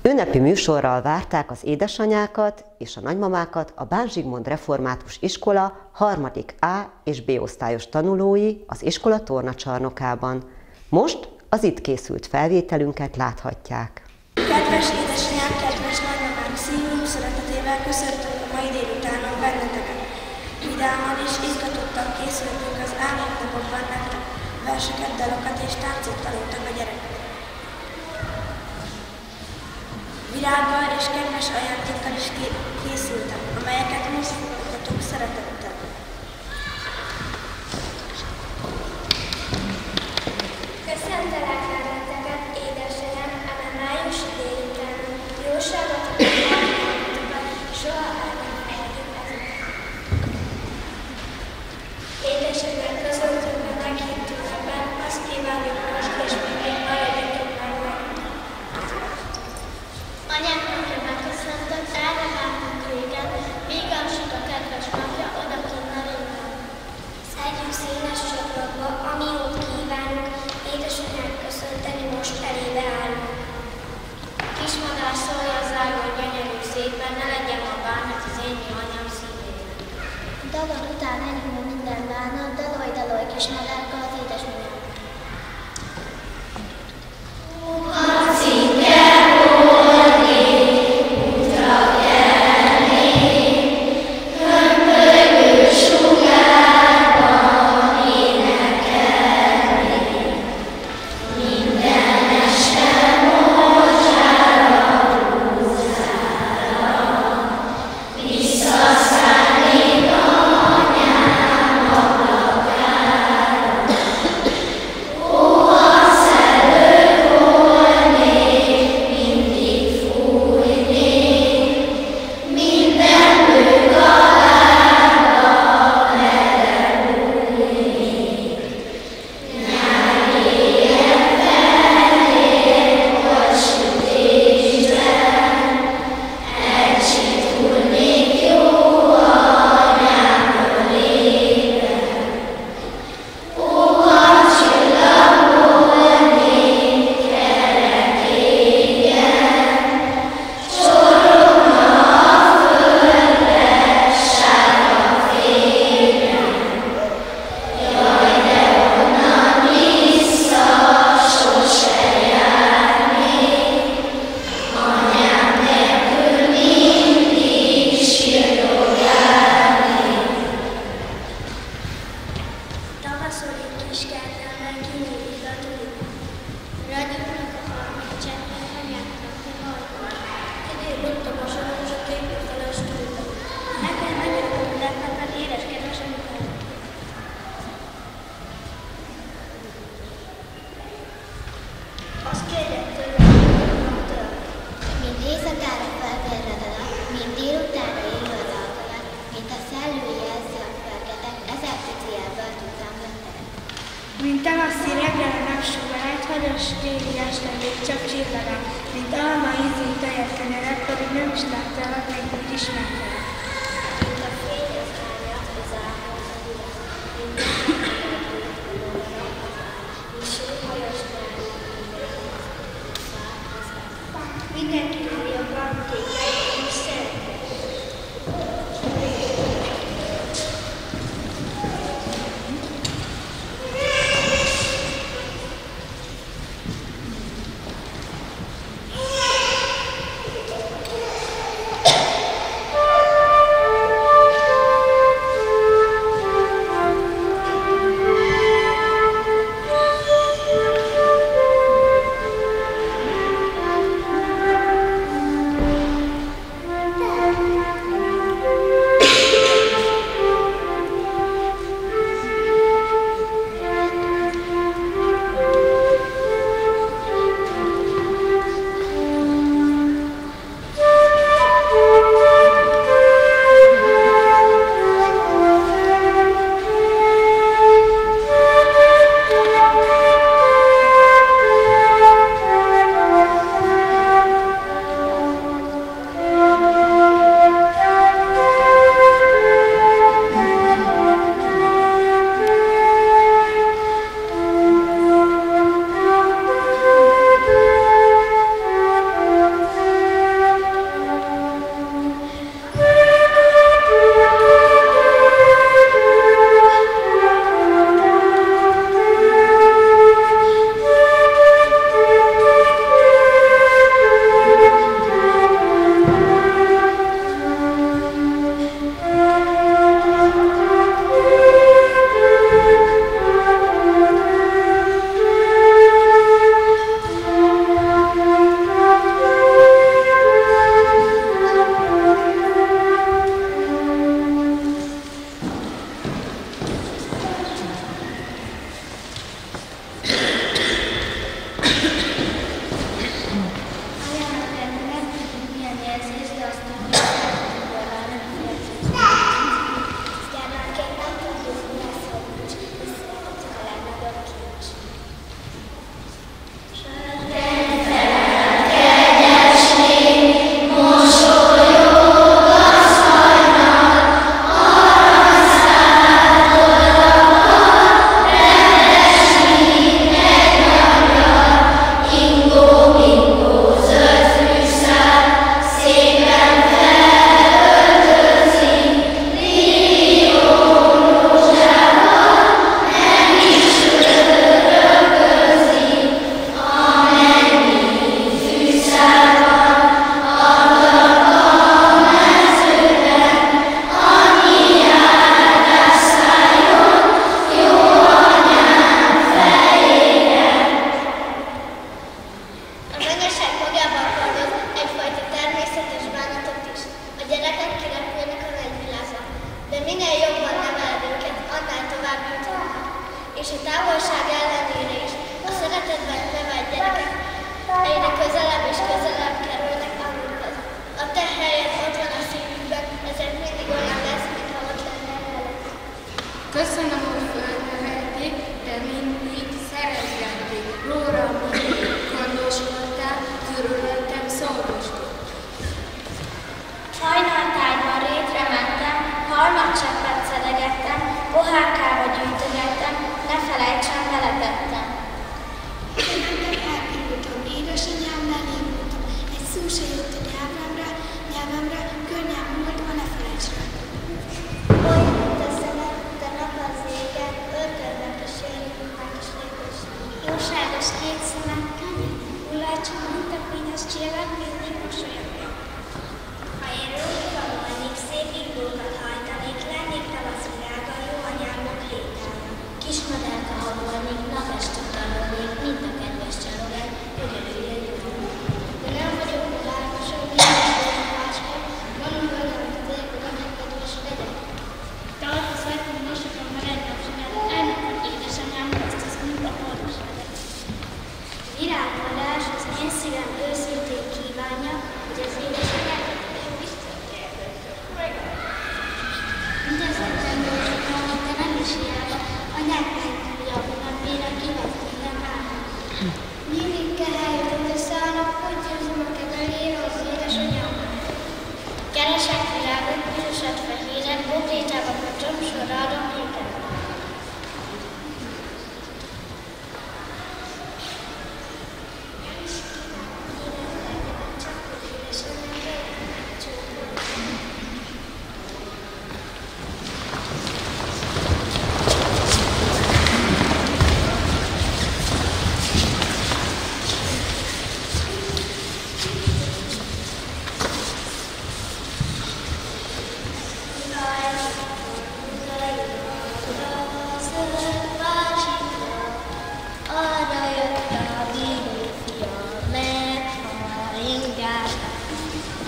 Ünnepi műsorral várták az édesanyákat és a nagymamákat a Bán Zsigmond Református Iskola 3. A és B osztályos tanulói az iskola tornacsarnokában. Most az itt készült felvételünket láthatják. Kedves édesanyám, kedves nagymamám, szívünk szeretetével köszöntünk a mai délutánon benneteket. Vidáman és izgatottan készültünk az elmúlt napokban nektek. Verseket, dalokat és táncot tanultak a gyerekek. Virággal és kedves ajándékkal is készültek, amelyeket most fogadtatok szeretettel. Köszöntelek benneteket, édesanyám, eme májusi délután, jóságot a kívánatokat, soha el nem felejtjük ezeket. Édesanyám, köszöntünk, hogy meghívtunk ebben, azt kívánjuk most, és még maradjatok meg meg. Anyám, hogy megköszöntök, erre vártunk régen, még alsik a kedves napja, odakint Narinban. Szedjük színes csokrokba, ami jót kívánunk, édesanyám köszönteni most elébe állunk. Kismadár szólja az ágon gyönyörű szépen, ne legyen a bánat az én anyám szívében. Dalod után enyhül minden bánat, dalolj, dalolj kismadárka az édesanyám. Mint tavaszi reggel a napsugarat, hadas téli este még csak csillagát, mint alma ízű tejet kenyeret, pedig nem is láttalak, még úgy ismertelek. Mint a fény az árnyat, az árnyat a világ, mint a mindenki jobban téged és szeretet.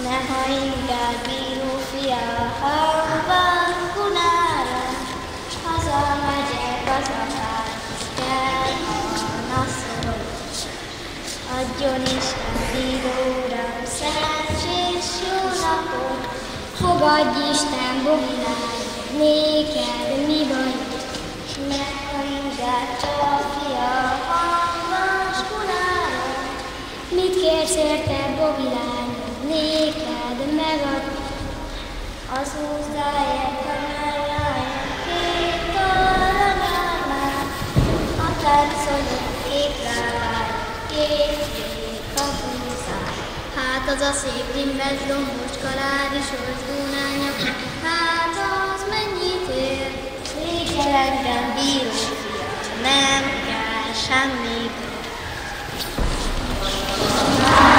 ne hajingál bíró fia, hangban kunára, hazamegyek az apámhoz, kell volna szól. Adjon Isten bíróra, szerencsés jó napot, fogadj Isten Bogilány, néked mi vagy, s ne hajingál a fia, hangban kunára, mit kérsz érte Bogilány, néked megad, az húzdáért a melljáját, két aranyármát, a táncoló két lábáját, két kapuzát. Hát az a szép limbes, dombos, kalárisos búnánya, hát az mennyit ér, néked engem bíró fia, nem kell semmi.